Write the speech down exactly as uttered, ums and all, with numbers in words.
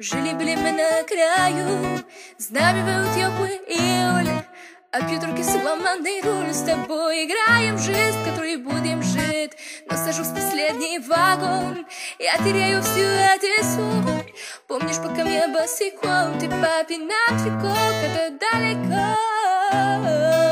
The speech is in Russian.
Жили-были мы на краю, с нами был теплый июль. А пью только сломанный руль. С тобой играем в жизнь, в которой будем жить. Но сажусь в последний вагон, я теряю всю эту соль. Помнишь, пока мне босиком, ты папин нам трикол, когда далеко.